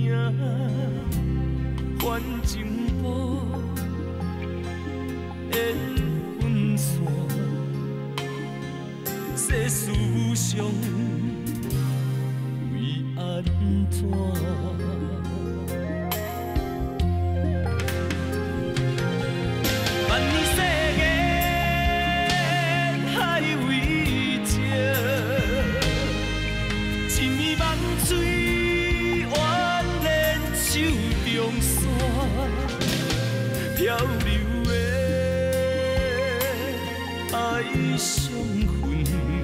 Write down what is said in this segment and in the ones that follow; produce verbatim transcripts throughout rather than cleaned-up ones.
反情波缘分线，世事无常，为安怎？万年世间海为情，一暝梦水蜿蜒手中线，漂流的爱相分，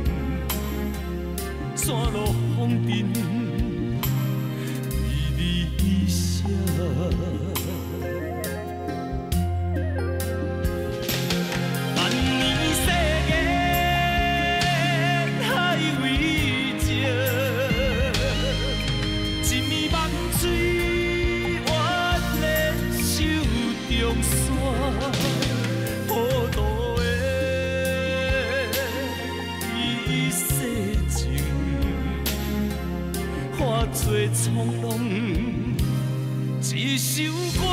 山路风尘为你写。做苍浪一首歌。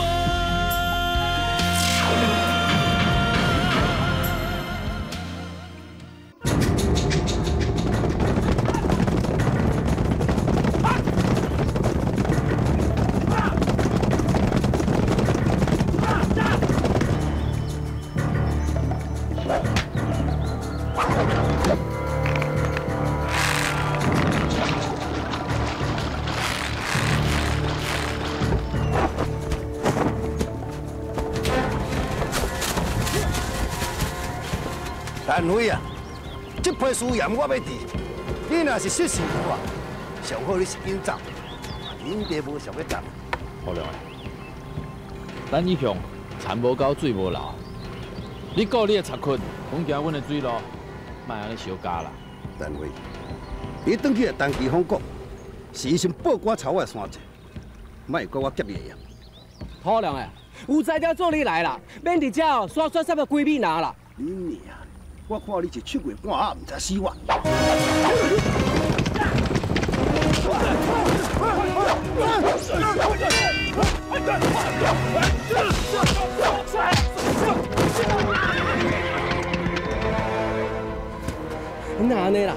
单位啊，这批输赢我要治。你若是失时务啊，上好你是紧走，人地无想要干。 好了，咱以向田无高，水无流。你顾你的贼困，阮行阮的水路，莫安尼小家啦。 单位，你转去啊，东岐风国，时阵报官朝我山寨，莫怪我劫你呀。 好良诶，有才调做你来啦，免伫遮哦，刷刷杀个几米人啦。 你娘！我看你一出月半暗，唔知死我。 哪安尼啦？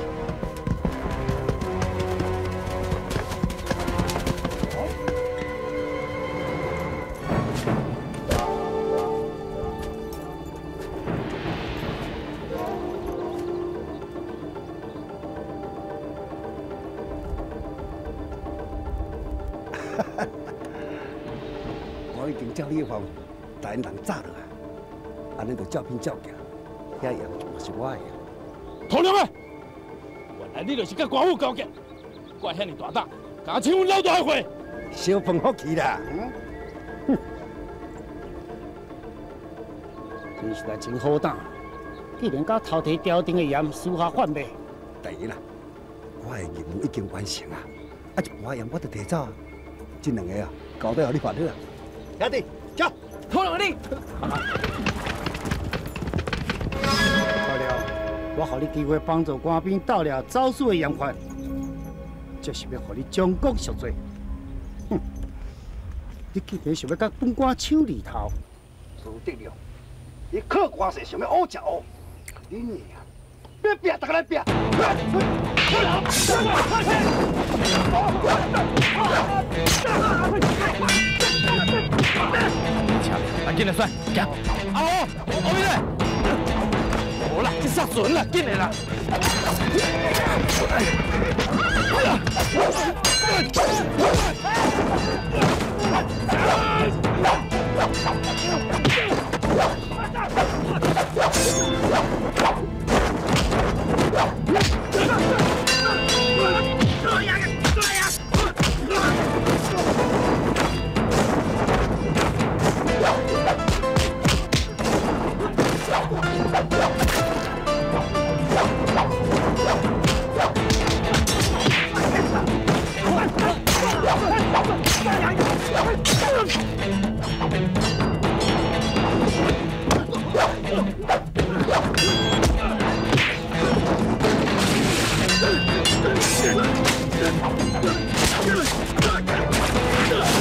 我已经照你方带人炸落啊，安尼就照片照行，遐样就是我的。 土良啊！原来你就是甲官府交结，怪遐尼大胆，敢抢阮老大的货！ 小凤福气啦，嗯，哼， 真是来真好胆，竟然甲头提朝廷的盐私下贩卖。 第一啦，我的任务已经完成啊，啊一半盐我得提走啊，这两个啊交代互你办好啊。兄弟，走， 土良你。 好了，我予你机会帮助官兵盗了走私的盐款，就是要予你将功赎罪。哼，你竟然想要甲本官抢里头？ 朱德亮，你靠官势想要乌食乌，你娘！别拼，大家来拼！ 来，紧来选，行。啊好，后面嘞。好啦，这杀准啦，紧来啦。 Ugh!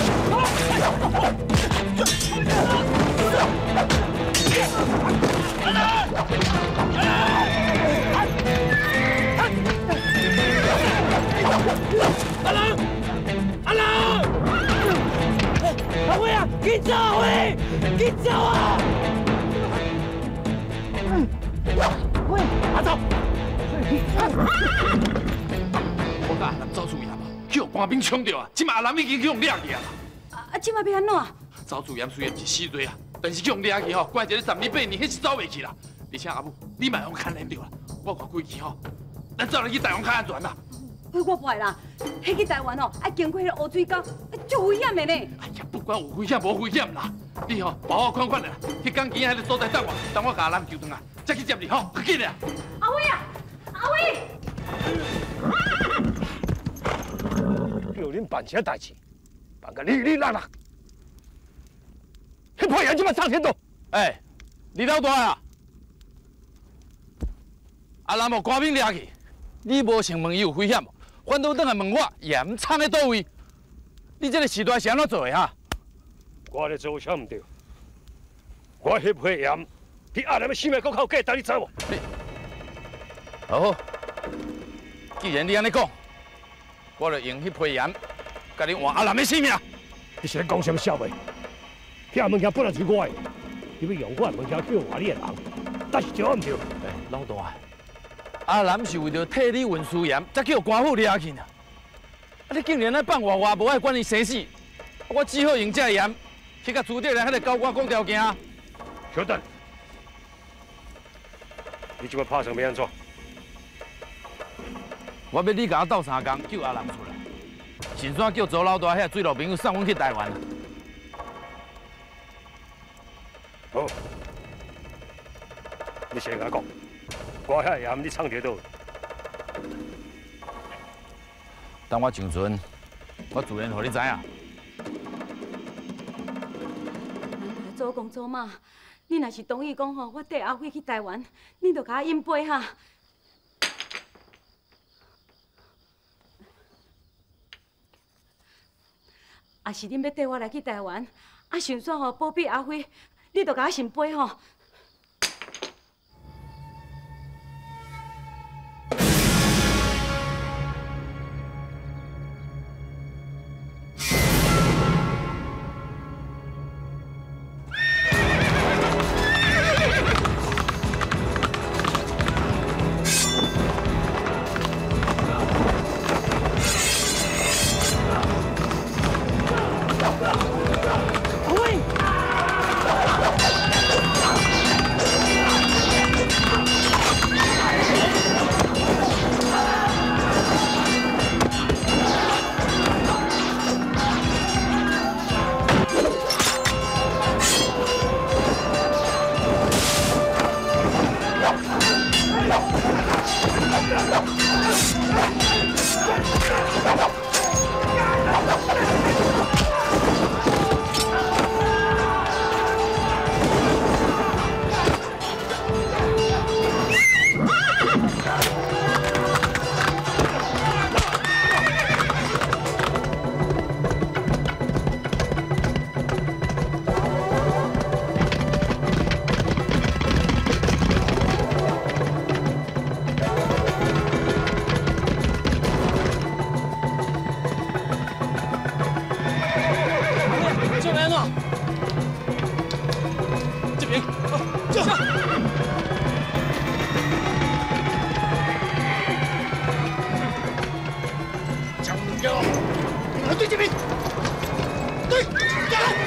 紧走啊！喂，紧走啊！ 喂，阿走！ 我甲阿南走出去啊！叫官兵冲着啊！即马阿南已经去用掠去啊！ 啊，即马要安怎？ 走自然虽然是死罪啊，但是去用掠去吼，关一个十年八年，迄是走袂去啦。而且阿母，你莫用牵连着啦，我看规矩吼，咱走来去台湾较安全啦。 我我不会啦，迄去台湾哦，爱经过迄个乌水沟，足危险的呢。 哎呀，不管有危险无危险啦，你吼保我款款的啦，去港边迄个所在等我，等我甲阿南救转来，再去接你吼，快紧啊！ 阿伟啊，阿伟！ 叫恁办啥代志，办个哩哩啦啦。迄破人即马上天度。 哎，你老大啊！阿南无官兵掠去，你无想问伊有危险无？反倒等来问我严藏在倒位？你这个时代是安怎做的哈？ 我咧做啥唔对？我翕皮炎，比阿南的性命更靠假，但你知无？ 好，既然你安尼讲，我就用迄皮炎，甲你换阿南的性命。 你是咧讲什么笑话？遐物件本来是我的，你要用我的物件去换你的人，但是对我唔对。 哎，老大，阿南是为着替你运输盐，才叫官府掠去呢。啊，你竟然来放活活，无爱管伊生死，我只好用这盐去甲朱德来迄个高官讲条件。 小等，你即摆拍算要安怎？ 我要你甲我斗三工，救阿南出来，顺便叫周老大遐水路朋友送阮去台湾。 好，你先甲我讲，我遐盐你藏伫倒？ 等我上船，我自然互你知影。 做公做妈，你若是同意讲吼，我带阿辉去台湾，你就甲我引背哈。啊是恁要带我来去台湾，啊想说吼保庇阿辉，你就甲我先背吼。 对这边，对，加油！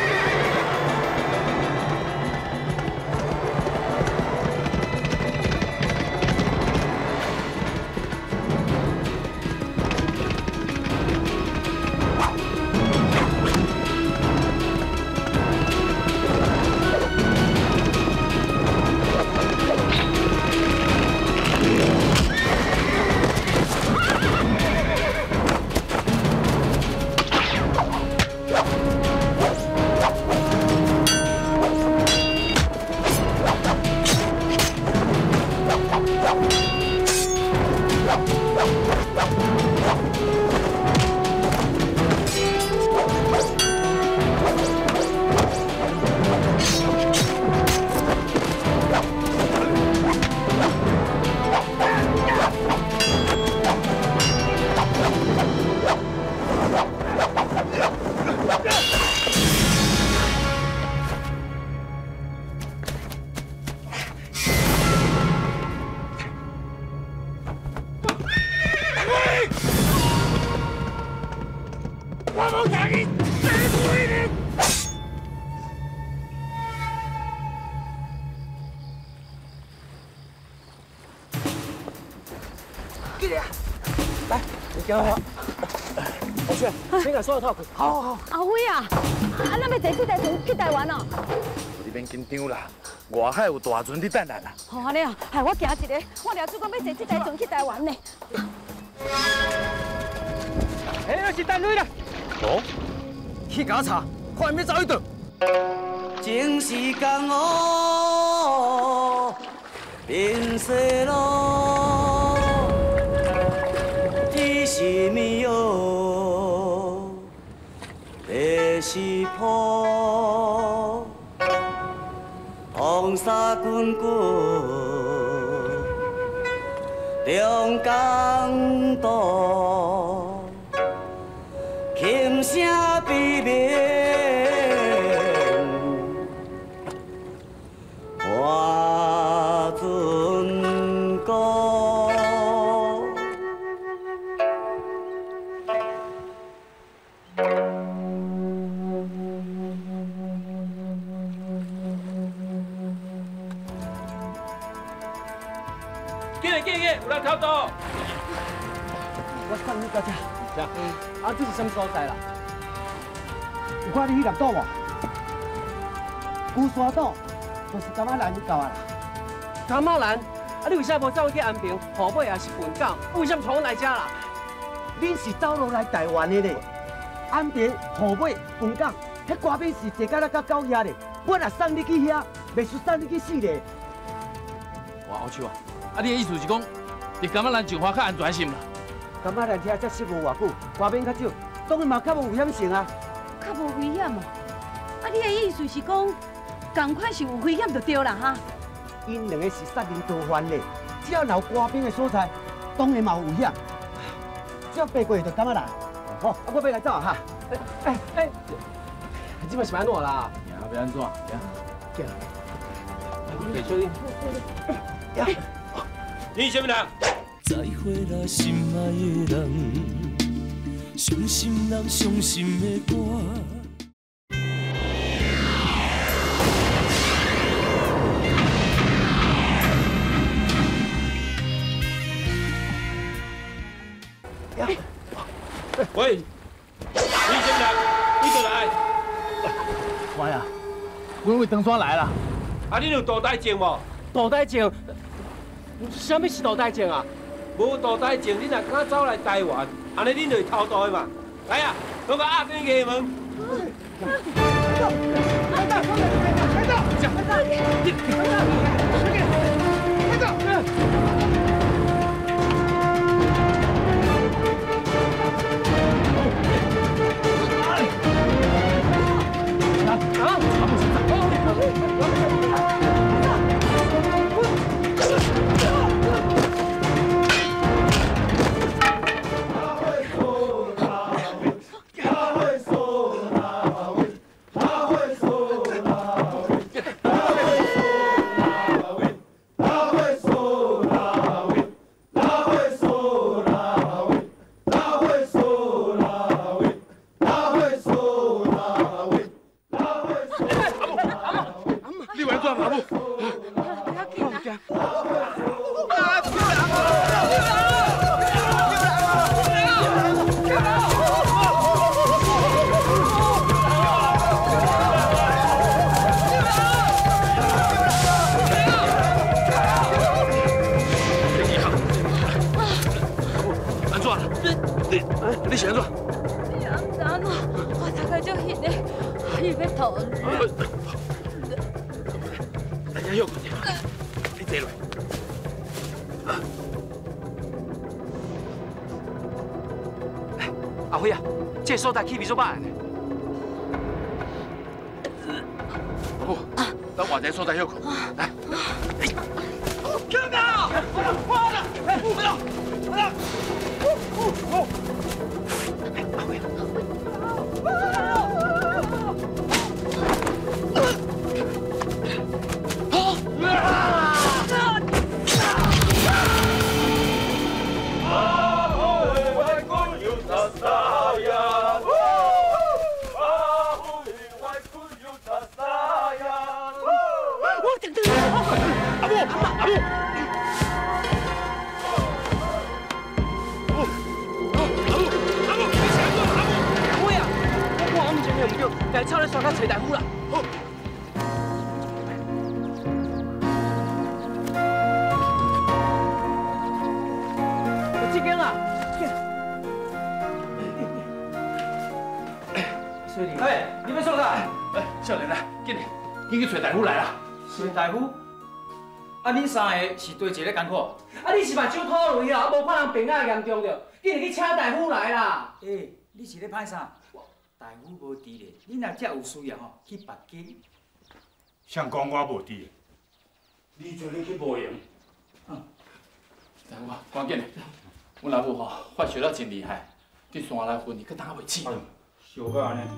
行好。我去，先甲所有套去。好好好。 阿辉啊，啊，咱要坐这台船去台湾哦。 你免紧张啦，外海有大船伫等咱啦。 好安尼啊，害我行一个，我了主讲要坐这台船去台湾呢。 哎，又是单位啦。 哦，去检查，看要走去倒。 情是江湖，变色路，天是迷雾，地是坡，风沙滚滚，中港岛，琴声悲鸣。花樽歌， 进来进来，有人偷渡。我送你到这。是啊。啊，这是什么所在啦？ 有看你去南岛无？龟山岛。就是柑仔兰到啊啦， 柑仔兰，啊你为啥无走去安平、河北也是本港？为什么闯来遮啦？ 恁是走路来台湾的咧，安平、河北、本港，迄歌兵是坐到咱到到遐咧。我若送你去遐，袂输送你去死咧。 哇，好笑啊！啊，你的意思是讲，伫柑仔兰上花较安全性啦？ 柑仔兰遐才适合偌久，歌兵较少，当然嘛较无危险性啊。 较无危险哦。啊，你的意思是讲？同款是有危险就对啦哈。 因两个是杀人逃犯嘞，只要有官兵的所在，当然嘛有危险。只要爬过就柑仔兰。好，啊，我要来走啊哈。 哎哎，这摆是安怎啦？ 呀，要安怎？呀， 行。 继续。 呀，你什么人？ 再会啦，心爱的人，伤心人伤心的歌。 喂，你什么人？你倒来？ 我呀，阮为长山来啦。 啊，你有大代证无？大代证？什么是大代证啊？无大代证，你若敢走来台湾，安尼恁就会偷渡的嘛？来啊，给我压顶个门。快到！快到！快到！快到！你快到！快到！快到！ 你是安怎？ 你安怎咯？我大概就迄个，伊要逃。 大家休困者，你坐落。 阿辉啊，这所在去比做歹呢。 阿母，咱换一个所在休困。来。 听到？快了！哎，快了！快了！阿辉。 对唔对？该抄咧山脚找大夫啦。好。有这间啦。小李，哎，你要做啥？ 哎，少年啊，紧点，紧去找大夫来啦。 找大夫？啊，恁三个是对一个艰苦？啊，你是嘛酒吐落去啊，啊无看人病啊严重着，紧点去请大夫来啦。 诶，你是咧歹啥？大夫无伫咧，你若遮有需要吼，去别间。 谁讲我无伫？你做你去无用。 嗯，大夫啊，赶紧的，阮老母吼发烧了真厉害，伫山内昏去，佮打袂起。 烧到安尼。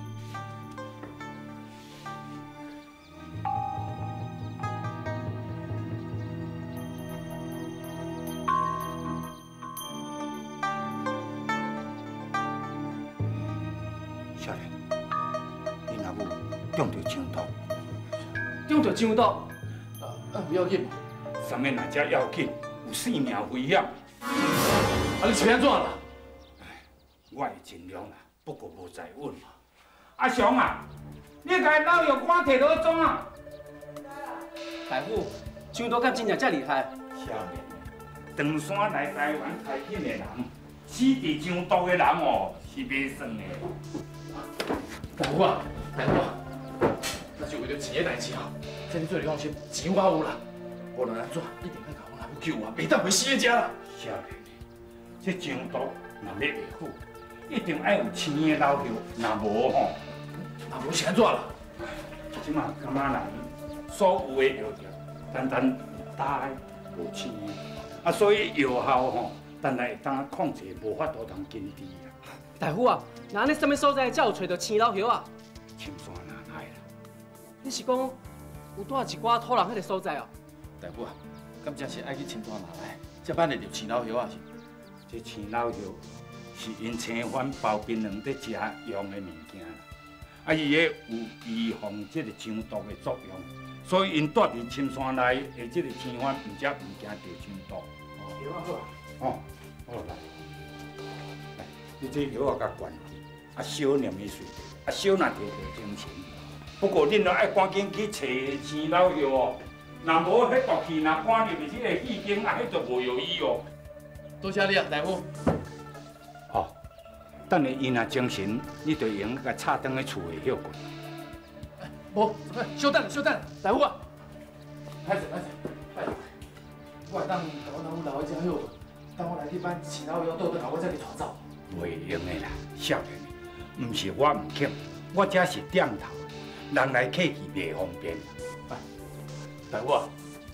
少年，你若有中着枪毒， 中着枪毒， 啊啊不要紧， 啥物若遮要紧，有性命危险。 啊你是要安怎啦？ 我会尽量啦，不过无在稳。阿雄啊，你甲老药官摕倒装啊？ 大夫，枪毒敢真正遮厉害？ 少年，长山来台湾开垦的人，死伫枪毒的人哦，是袂算的。 大夫啊，大夫啊，那是为了钱的代志哦。这你做你放心，钱我有啦。无论安怎，一定要甲阮老母救我，袂当袂死的遮啦。 少年，这枪毒若要会好，一定爱有青的老血，若无吼， 若无是安怎啦？ 即马感觉人所有的药药，单单有打的，无青的，啊，所以药效吼，单单会当控制，无法度通根治啊。 大夫啊，那你什么所在才有找到青老叶啊？ 青山哪来啦？ 你是讲有带一寡土人迄个所在哦？ 大夫啊，敢真是爱去青山哪来，才办得着青老叶啊是？ 这青老叶是因青番包槟榔在食用的物件啦，啊，伊个有预防这个枪毒的作用，所以因住伫青山内的这个青番，唔则唔惊着枪毒。 哦，药啊好啊。 哦，好来，来，你这药啊甲灌去，啊烧念的水，啊烧若摕着精神。不过恁要爱赶紧去找青老叶哦，若无迄毒气若赶入去这个气经，啊，迄就无有医哦。 多谢你啊，大夫。 哦，等下伊若精神，你就用甲插灯喺厝的休困。 无，稍等稍等，大夫啊，歹势歹势，歹势，我会当甲我老母留喺遮休困，等我来去办青老药倒转来，我再去带走。 袂用的啦，少年，唔是我唔肯，我只是点头，人来客去袂方便。 大夫啊。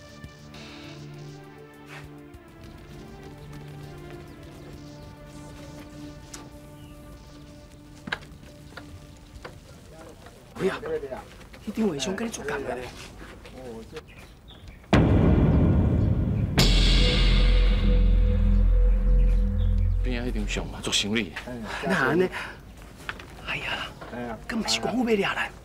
喂啊，迄张卫生跟你做工的咧。 边仔迄张相嘛，做生理。 那安尼，哎呀，敢毋是公务要掠来？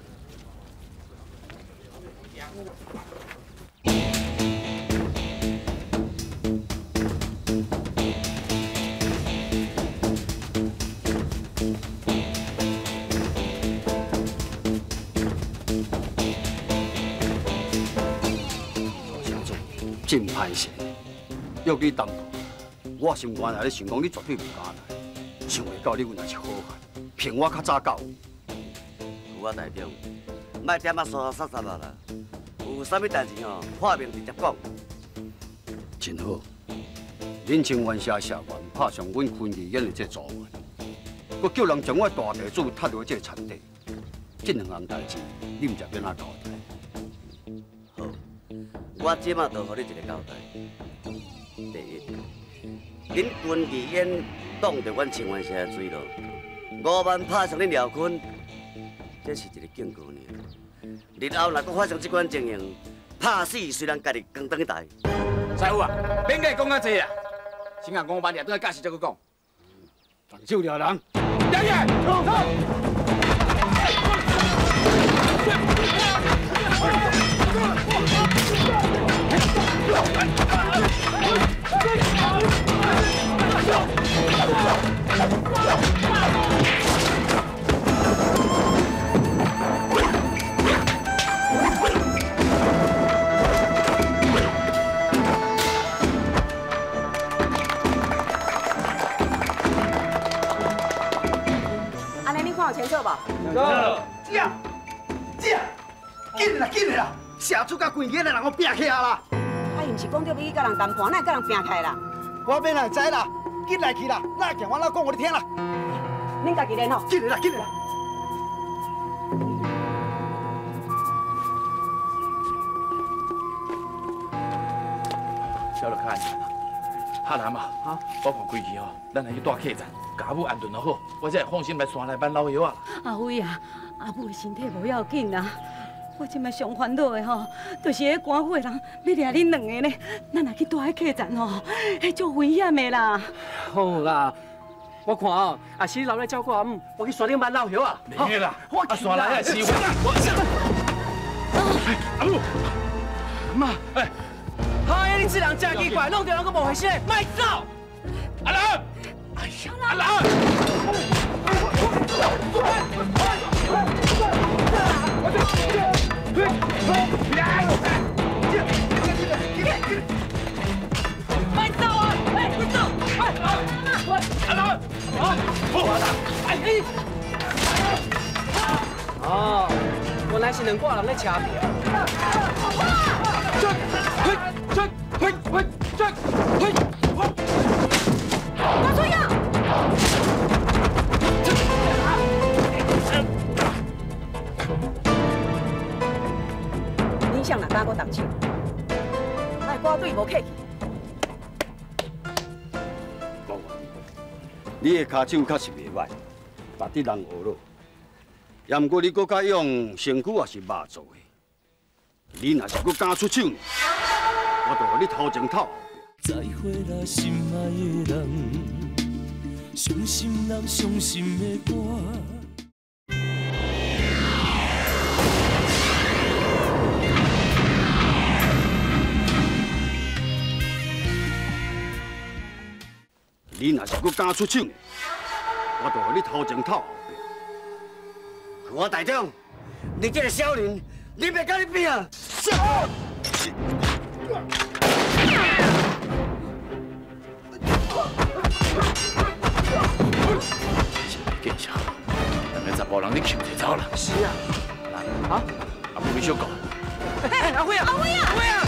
真歹势，约你谈判，我心原来咧想讲你绝对唔敢来，想袂到你原来是好汉，骗我较早到。 我代表，莫点啊沙沙沙啦啦，有啥物代志吼，破面直接讲。 真好，恁清源社社员拍上阮昆剧演的这状元，佮叫人将我大地主踢落这田地，这两项代志，你唔知变哪交代？ 好，我即马就互你一个交代。第一，恁昆剧演挡着阮清源社的水路，五万拍上恁廖坤，这是一个警告尔。日后若搁发生这款情形，拍死虽然家己扛当去台。 师傅啊，免甲伊讲啊济啊，先甲五万廿倒来解释再去讲。 动手掠人！ 爷爷，走走。 了。 姐，姐，紧啦紧啦，社畜甲规家的人我拼起来啦。 啊，伊毋是讲着要去甲人谈判，哪会甲人拼开啦？ 我免来知啦，紧来去啦，哪行我老讲我你听啦。 恁家己练吼。 紧来啦紧来啦。 小就看见啦，哈南啊， 好， 我看规矩哦，咱来去大客栈，家母安顿就好，我才会放心来山来办老药啊。 阿辉啊，阿母的身体无要紧啦，我即摆上烦恼的吼，就是迄官府的人要掠恁两个呢，咱若去大迄客栈吼，迄足危险的啦。 好啦，我看哦，啊是留来照顾阿母，我去山顶办老药啊。 免啦，啊山来遐机会，阿母，妈，哎。 哎，你这人真奇怪，弄到人个无回事，卖走！ 阿兰，哎呀，阿兰！ 卖走啊！哎，你走！哎，阿兰，好，好，阿兰，哎你。哦，原来是两挂人在车边。嘿，嘿，嘿，嘿，嘿，嘿， 大叔呀！你向哪打我动手？卖我对无客气。 讲话，你的骹手确实袂歹，把啲人学了。也毋过你搁甲用身躯也是肉做的，你若是搁敢出手，我就互你头前头后壁。 再会啦，心爱的人，伤心人伤心的歌。 你若是搁敢出手，我就互你头前头后壁。我大长，你这个小人，你别跟你比啊！ 见笑，两个查甫人你抢就走了。 是啊， 啊，阿母你小讲。 哎，阿辉啊，阿辉啊，阿辉啊！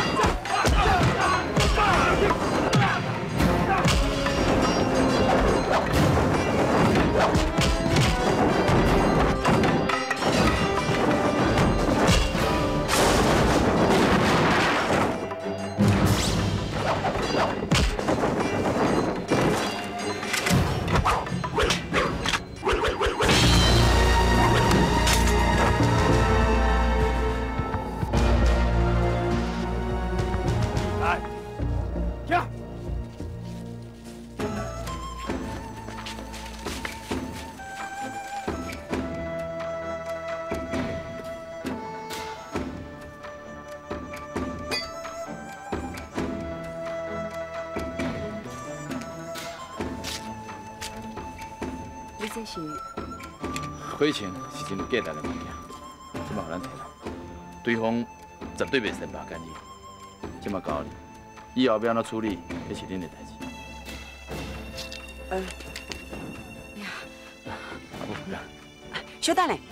这是火枪是真价值的物件，即马互咱摕来，对方绝对袂善罢甘休。即马交你，以后要安怎处理，那是恁的代志。 呃， 阿母，来， 小等咧。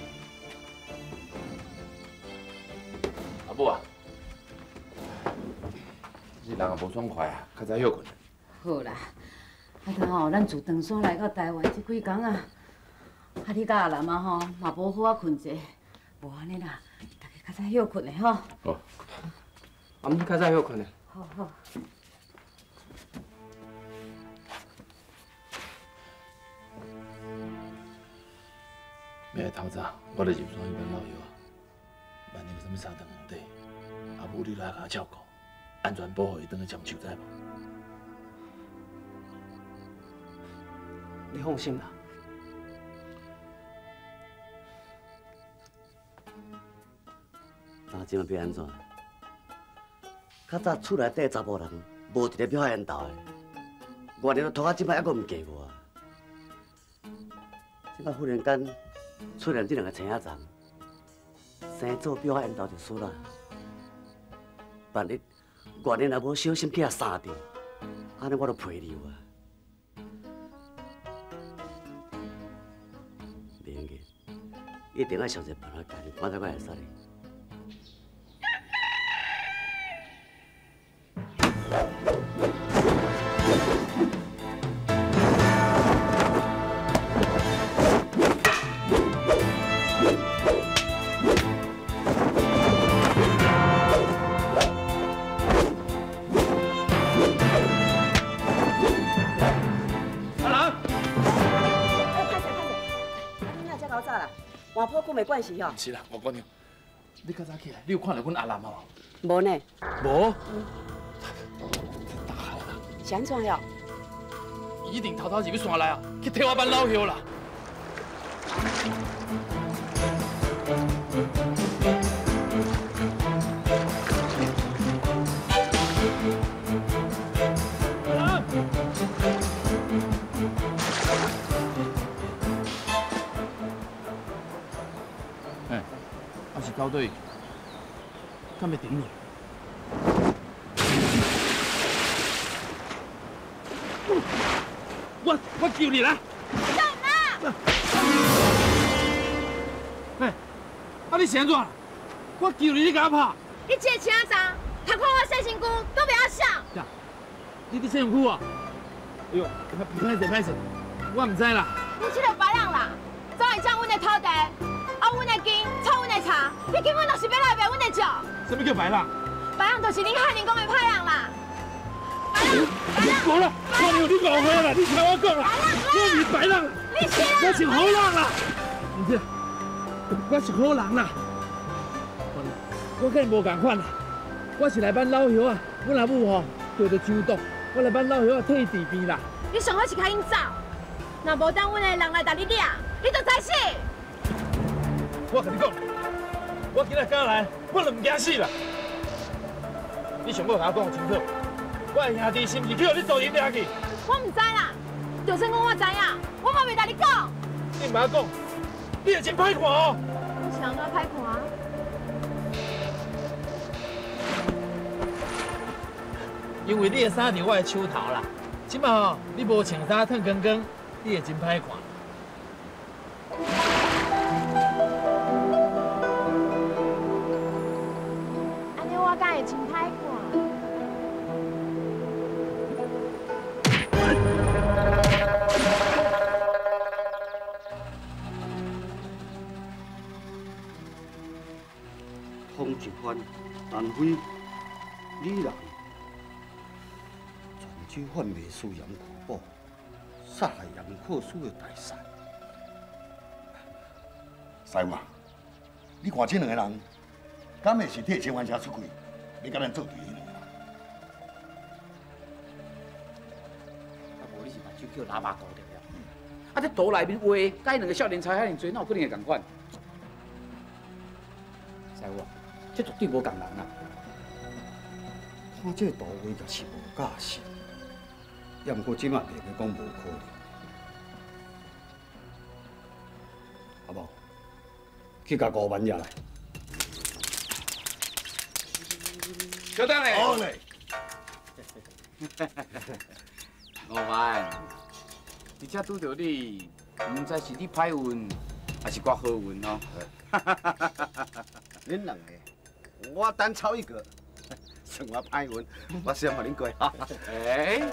阿母啊，这人也无爽快啊，较早休困。 好啦，啊，头吼，咱自长山来到台湾这几工啊，啊，你甲阿南啊吼，嘛无好啊困者，无安尼啦，大家较早休困的吼。 好。 阿母较早休困的。 好好。 明日透早，我就入山去办老药啊。万一有啥物三长两短，阿母你来甲我照顾，安全保护伊，等去接手，知无？ 你放心啦。 那即马要安怎？较早厝内底查甫人无一个表现到的，外面都拖到即摆还阁唔见我。即摆忽然间出现这两个青仔长，生做表演到就输啦。万一外面若无小心去遐杀着，安尼我都赔你啊！袂用紧， 一定要想一办法赶紧赶到我来杀你。 换破久没关系哦。 唔是啦，我讲你，你较早起来，你有看到阮阿兰无？ 无呢。 无。 嗯。 大海啦。 是安怎了？ 伊一定偷偷入去山内啊，去替我班老兄啦。哎，我是高队，敢要顶你？我我救你啦！ 干嘛？ 哎，啊你是安怎？我救你，你敢拍？ 你这车长，读看我洗身躯，都不要笑。 呀，你伫洗身躯啊？哎呦，歹势歹势，我唔知啦。 你这个白人啦，总会抢阮的土地，熬阮的金，炒阮的茶，你根本就是要来卖阮的酒。 什么叫白人？ 白人就是恁汉人讲的歹人啦。白人，白人。 无啦，我有你误会啦，你听我讲啦，我唔是白人， 你是啊， 我是好人啦。唔是，我是好人啦。我跟你无共款啦，我是来办老乡啊，阮阿母吼得着酒毒，我来办老乡啊替伊治病啦。 你上好是甲因走，若无等阮的人来打你俩，你就知死。 我跟你讲，我今日刚来，我就唔惊死啦。你上好甲我讲清楚，我的兄弟是毋是叫你做人掠去？ 我唔知啦，就算讲我知影，我嘛袂甲你讲。 你唔爱讲，你会真歹看哦。 我是安怎歹看？ 因为你的衫伫我的手头啦，即马吼你无穿衫褪光光，你会真歹看。 安尼我敢会真歹看？ 风一番，安徽李兰。 全州贩卖私盐苦宝，杀害杨克书的大善。 师傅啊，你看这两个人，敢会是替千万车出气，要甲咱做对迄两个人？ 啊，无你是把酒叫喇叭搞掉了。啊，这岛内面话，甲伊两个少年差遐尼多，哪有可能会共款？师傅啊，这绝对无共人啊！ 看这图画就是无假实。 也毋过即马袂个讲无可能，好无？去甲五万也来。 小等咧。 好嘞。 五万，而且拄着你，毋知是你歹运，还是我好运哦。 恁两个，我单抄一个，算我歹运，我先互恁过。 哎。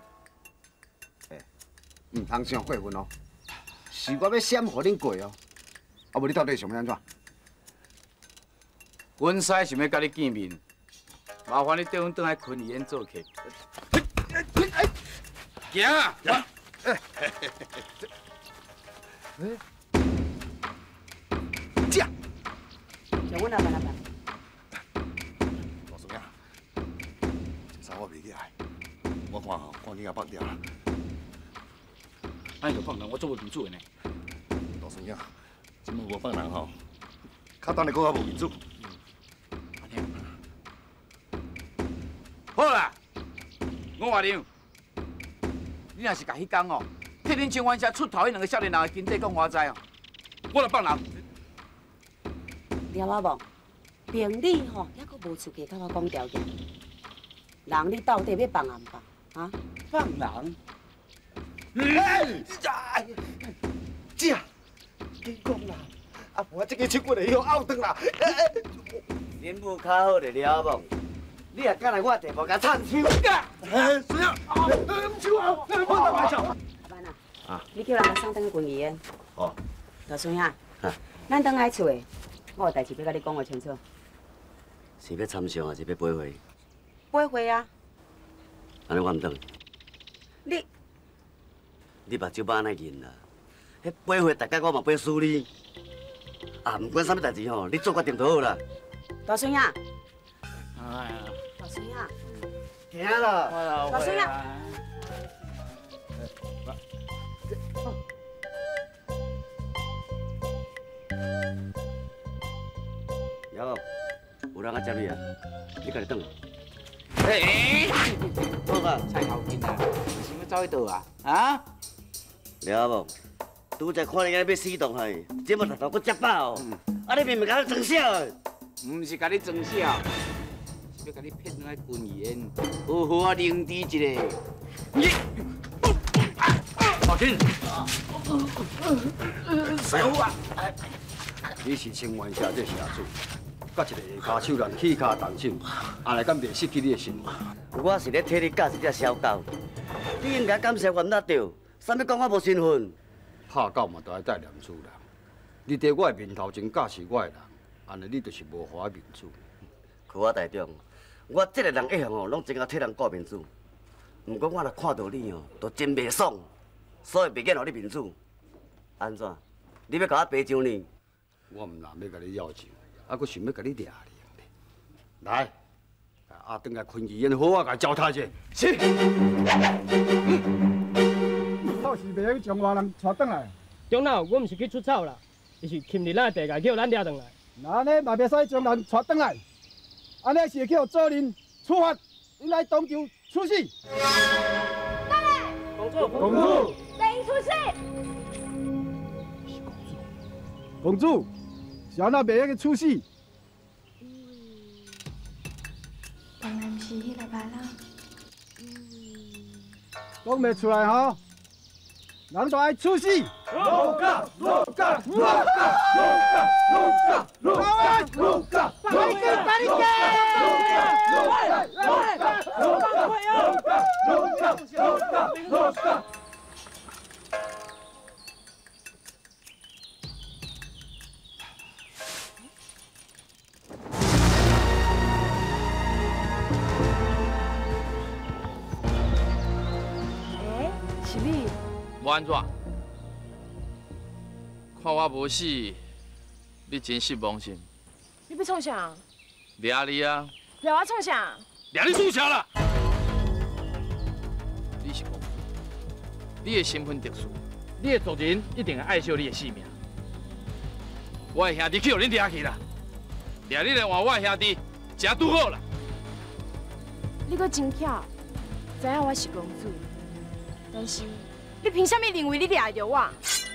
唔通伤过分哦，是我要闪互恁过哦，啊无你到底想要安怎？ 阮婿想要甲你见面，麻烦你带阮转来昆里宴做客。行啊！ 行。 这， 叫阮老板老板。 大叔呀，这衫我袂起来，我看吼，赶紧甲绑掉啦。 那你就放人，我做不民主的呢。 大叔呀，今物我放人吼，较等下搁较无民主。 好啦，我话你，你若是甲迄天哦，替恁青湾社出头迄两个少年人的经济讲我知哦，我来放人。 了啊无？凭你吼，还阁无出价甲我讲条件，人你到底要放人放？啊？ 放人？ 哎呀！这，你讲啦， 啊，我这个手骨会向拗转啦。 恁母较好就了无？你也敢来我地盘甲插手？ 哎，谁啊？唔手啊！我打麻将。 班啊，啊，你叫人来送等去军医院。 哦。 大孙啊，咱等来厝诶，我有代志要甲你讲个清楚。 是要参详还是要陪会？ 陪会啊。 安尼我唔等。 你， 你目睭巴安尼认啦？迄陪会大概我嘛陪输你。啊，唔管啥物代志吼，你做决定就好啦。 大孙啊。 哎呀。 大孙啊。 行啦。 大孙啊。 了，有人来接你啊，你家己等。 哎， 好吧， 蔡头金啊，想要走去倒啊？啊？ 了无？拄才看你安尼要死动嘿，这么大头搁接饱，啊你明明甲你装笑的。 唔是甲你装笑，是要甲你骗来军医院，好好啊认知一下。你， 大金， 小啊！ 你是清源社这社主，甲一个下骹手人起骹动手，安尼敢袂失去你的性命？ 我是咧替你教一只小狗，你应该感谢我唔得着，啥物讲我无身份？ 拍狗嘛，都爱带念珠啦。你伫我的面头前驾驶我的人，安尼你就是无互我面子。 去我台中，我这个人一向吼，拢真爱替人顾面子。不过我若看到你哦，都真袂爽，所以袂见互你面子。安怎？你要甲我赔偿呢？ 我唔难要甲你要钱，啊，佫想要甲你掠咧。来，啊，等下昆医院好啊，甲交代者。是。 到时袂用将外人带转来。 长老，我毋是去出草啦，伊是欠日咱地界叫咱掠转来。 那安尼嘛袂使将人带转来，安尼是叫做人处罚，应该当场处死。 大人， 公主， 公主， 令伊处死。 公主，是安那袂用去处死？ 当然是迄个白人。 讲袂出来吼，人就爱处死。 罗嘎罗嘎罗嘎罗嘎罗嘎罗嘎罗嘎，快点快点！罗嘎罗嘎罗嘎罗嘎罗嘎罗嘎。 哎，是你？ 无安怎？看我无死，你真失望心。 你要创啥？ 掠你啊！ 掠我创啥？ 掠你做啥啦？你是公主，你的身份特殊，你的族人一定会爱惜你的性命。我的兄弟去互恁掠去啦，掠你来换我的兄弟，正拄好啦。 你阁真巧，知影我是公主，但是你凭啥物认为你掠着我？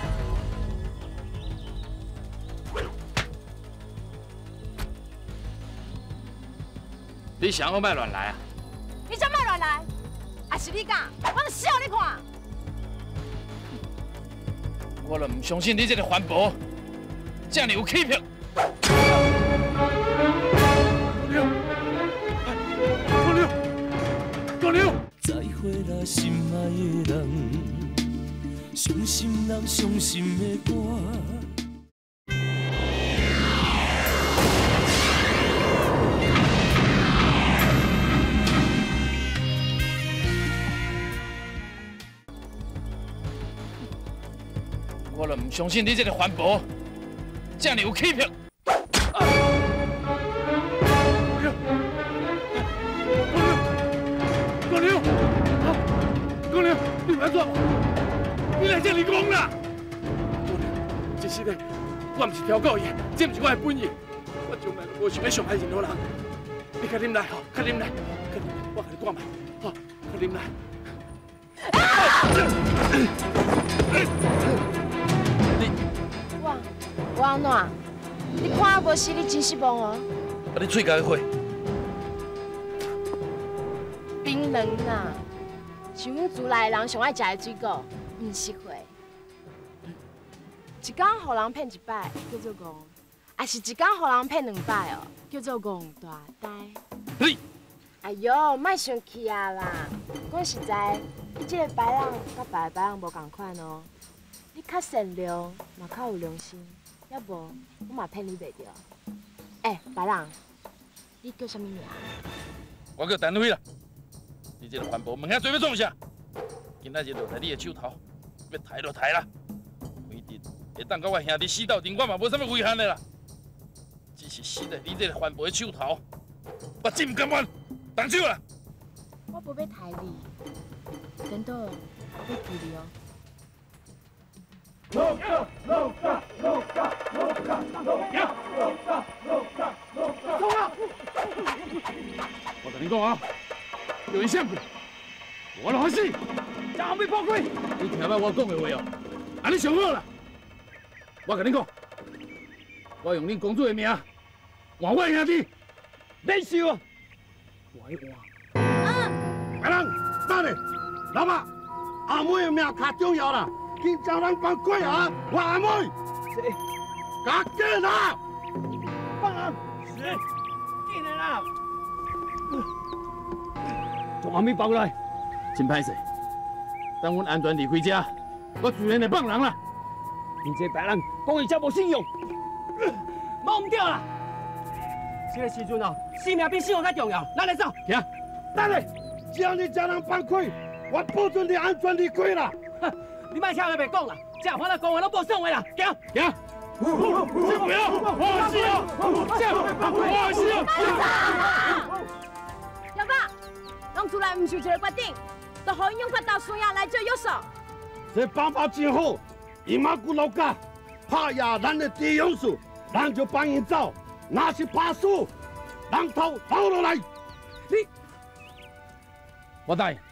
你想要莫乱来啊！ 你才莫乱来，还是你讲，我就笑你看。 我就唔相信你这个环保这么有气魄。 光溜，光溜，再会啦，心爱的人，伤心人伤心的歌。 我就唔相信你这个环保这么有气魄。 光溜，光溜，你安怎？你来这里讲啦！这是个，我唔是挑狗爷，这唔是我的本意。我从来都无想要伤害任何人。你快啉来吼，快啉来，快啉来，我给你灌满，好，快啉来。 我我安怎？你看我无死，你真失望哦。 啊，你嘴甲火。 槟榔啊，是阮族内的人上爱食的水果，唔是花。 一天互人骗一摆叫做戆，也是一天互人骗两摆哦，叫做戆大呆。 嘿！ 哎呦，莫生气啊啦！讲实在，你这个白人甲别个白人无共款哦。你较善良，嘛较有良心，要无我嘛骗你袂着。哎，白人，你叫什么名？ 我叫陈辉啦。你这个环保问遐做要创啥？今仔日落在你的手头，要抬就抬啦。规定会当甲我兄弟死斗阵，我嘛无啥物遗憾的啦。只是死在你这个环保的手头，我真唔甘愿。动手啦！ 我无要抬你，等到我要救你哦。 loca, loca, loca, loca, loca, loca, loca, loca, 走啊！ 我跟你讲啊，有人想过，我来死，将后面包开。你听摆我讲的话哦，安尼上好啦。我跟你讲，我用恁公主的命，换我兄弟，免收啊！我要换。白人，等下，老爸，阿妹的命较重要啦。 紧将人放开啊！我阿妹，是，赶紧啦！放人，是，进来啦！从阿妹抱过来，真歹势。等阮安全离开这，我自然会放人啦。你这白人讲伊遮无信用，冇唔对啦。这个时阵哦，性命比信用较重要。咱来走，行。等下，只要你将人放开，我保证你安全离开啦。 你莫听人白讲啦，这话咱讲话拢无算话啦，行行。先不要，我是要，我是要。 老爸，当初来唔是一个决定，就好用法到孙亚来做约束。 这办法真好，伊马古老家拍压咱的地勇士，咱就帮伊走；若是拍输，人头跑落来。你，我答应。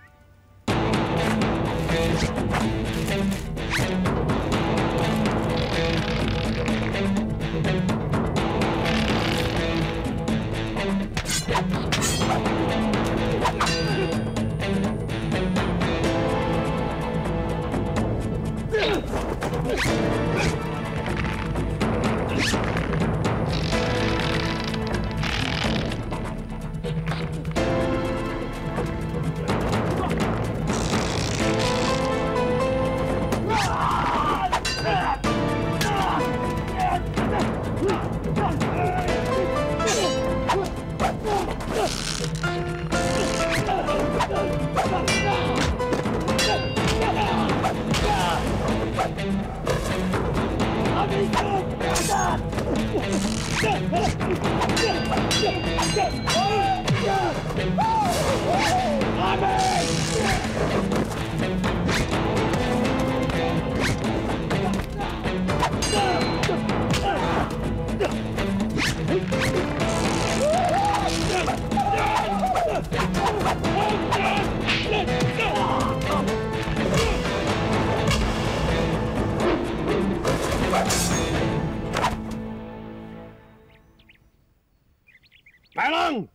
白狼，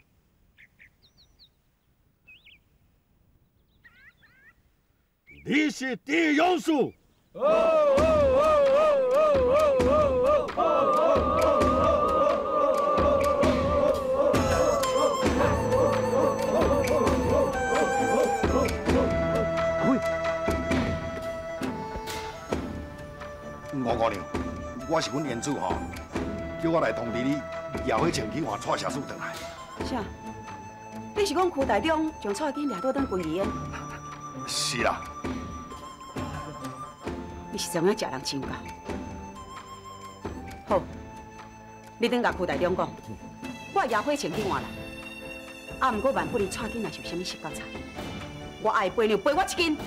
你是地勇士。哦哦哦哦哦哦吴姑娘，我是阮严主吼，叫我来通知你。 也会前去换蔡社书回来。 啥？你是讲区台长将蔡金掠倒当军医院？ 是啦。 你是怎样食人亲家？好，你等甲区台长讲，我也会前去换人。啊，毋过万不离蔡金若是有啥物失觉差，我爱陪你陪我一斤。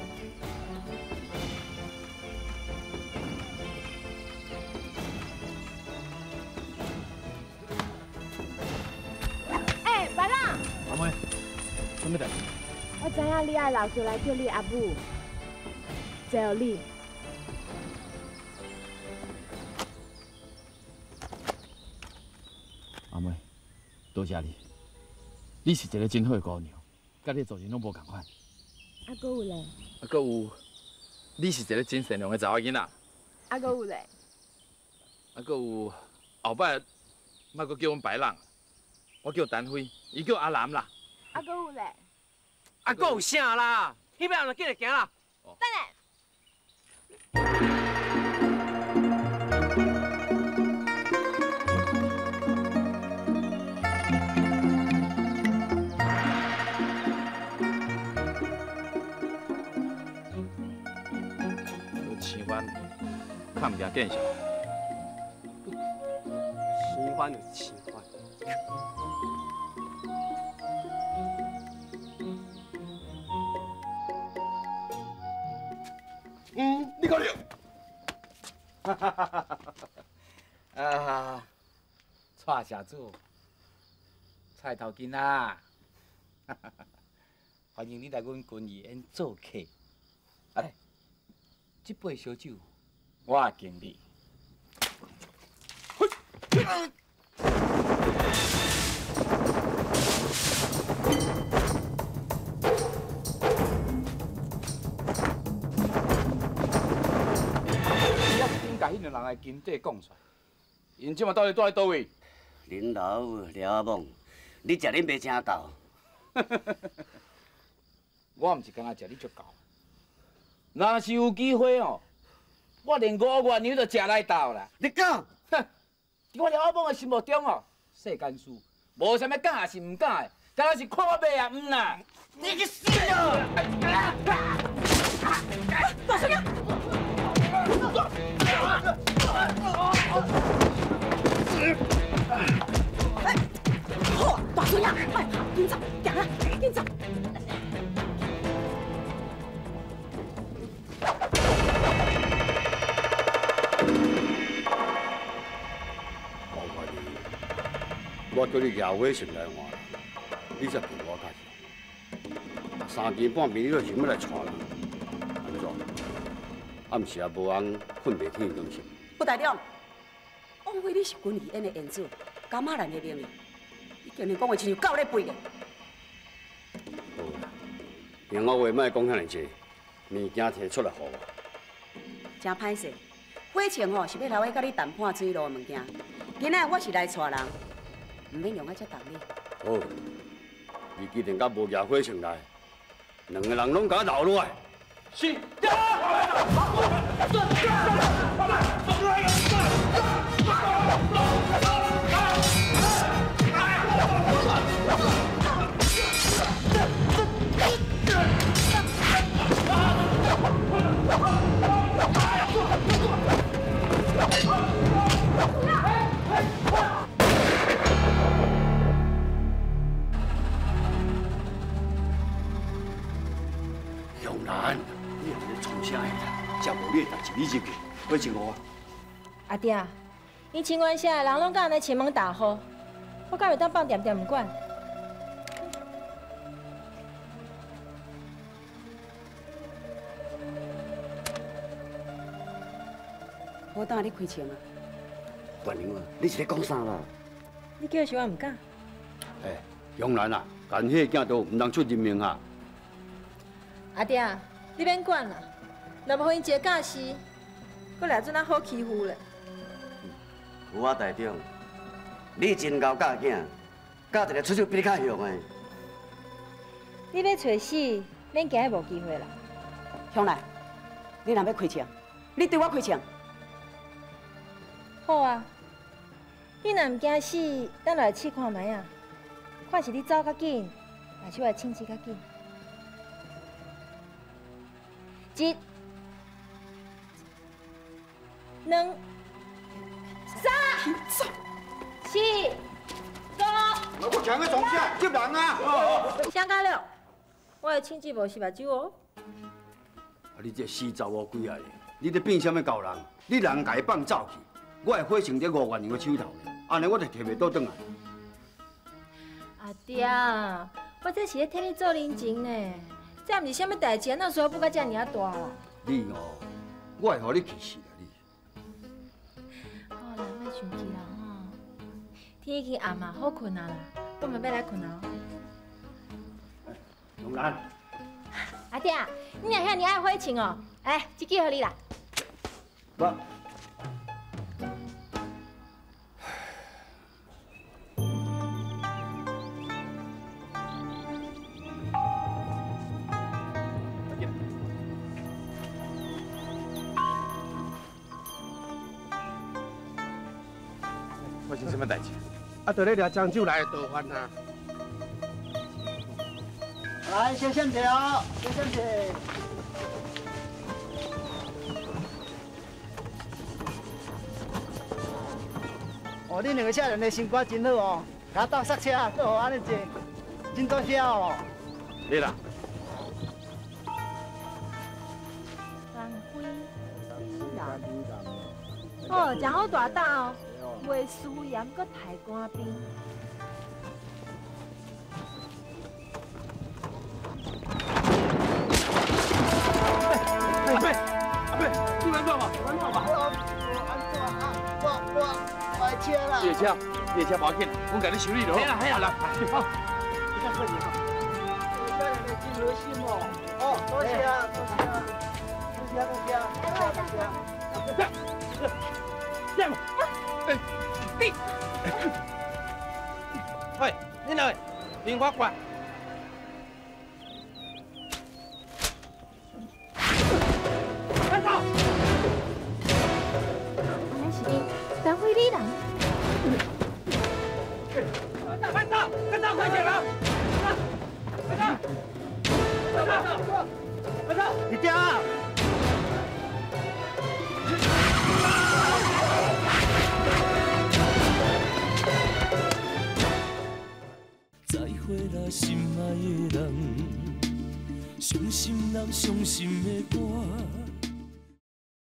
什么代志？ 我知影你爱留下来叫你阿母，谢你。 阿妹，多谢你，你是一个真好的姑娘，甲你做人拢无共款。 啊，搁有咧？ 啊，搁有，你是一个真善良的查某囡仔。 啊，搁有咧？ 啊，搁有后摆，莫搁叫阮白人，我叫陈辉，伊叫阿南啦。 啊，搁有咧？ 啊，搁有啥啦？迄边就紧来行啦。 等下。 青番看不见电小， 青番就是青番。 嗯，你搞了。 哈哈哈哈哈！啊，蔡社主，蔡头巾啊，哈哈哈！欢迎你来阮军医院做客。哎，这杯烧酒我也敬你。把迄两人的经济讲出来，因即马到底住喺倒位？ 恁老了啊懵，你食恁袂正够。 我毋是干那食你足够，若是有机会哦，我连五月娘都食来斗啦。 你讲？ 哼！伫我了啊懵的心目中哦，世间事无啥物敢也是毋敢的，敢若是看袂也毋啦。 你去死啊！ 大叔呀！ 好，大孙呀，快跑，紧走，行啊，紧走。 包括你，我叫你夜尾先来换，你才骗我家己。三更半暝你就想要来娶人，安怎？暗时也无人困袂起东西。 副大长，枉费你是军医院的院长，感骂人的名誉，你今日讲话亲像狗咧吠咧。 好啦，另外话莫讲遐尼济，物件摕出来互我。 真歹势，火情吼是要留喺甲你谈判水路的物件。今仔我是来带人，唔免用我遮动你。 好，你既然甲无夜火情来，两个人拢甲我留落来。是。 永兰，你是咧创啥呀？这无你的代志，你入去，我请我。 阿弟，你情况下人拢甲安尼前门大呼，我敢会当放点点唔管？ 我等下你开枪啊！ 冠英啊，你是咧讲啥啦？ 你叫是我唔敢。 哎，永兰啊，干迄个囝都唔通出人命啊！ 阿弟，你免管啦，若无因一个教师，搁来做咱好欺负咧。 有啊，大长，你真够教囝，教一个出手比你较凶的。 你要找死，恁今日无机会啦。 兄弟，你若要开枪，你对我开枪。 好啊，你若唔惊死，咱来试看卖啊，看是你走较紧，还是我清醒较紧。一、两、三、四、五。 我强个从下接人啊！ 上加了，我的亲戚无是目睭哦。 啊，你这死查某鬼啊！你咧变什么狗人？你人家放走去。 我的火情在五万人的手头呢，安尼我就摕袂倒转来。 阿爹，我这是咧替你做人情呢，这毋是啥物代志，哪需要不甲遮尔啊大啦？ 你哦，我会互你气死啦你。 好啦，莫生气啦吼。天已经暗嘛，好困啊啦，我们要来困啊。 永兰， 阿爹，你若遐尼爱火情哦，哎，这支互你啦。 我发生什么代志？ 啊，就咧掠漳州来的逃犯啊！ 来，先先条，先先条。哦，恁两个少年的身高真好哦，甲倒刹车，搁互安尼坐，真多谢哦。 你啦。 哦，真好大胆哦，袂输盐，搁抬官兵。 阿伯，阿伯，你安怎嘛？安怎嘛？ 安怎啊？我我我车啦。 你的车，你的车无要紧，我甲你修理落。嘿啦嘿啦，来，好。 你较快点哈。家人的真热心哦。哦，多谢啊，多谢啊，多谢多谢。来，大哥。 这样，哎，你，喂，你来，莲花怪。快走！ 原来是你，单位里人。 快走！快走！快点啊！快走！快走！快走！ 你掉啊！ 再会啦，心爱的人，伤心人伤心的歌。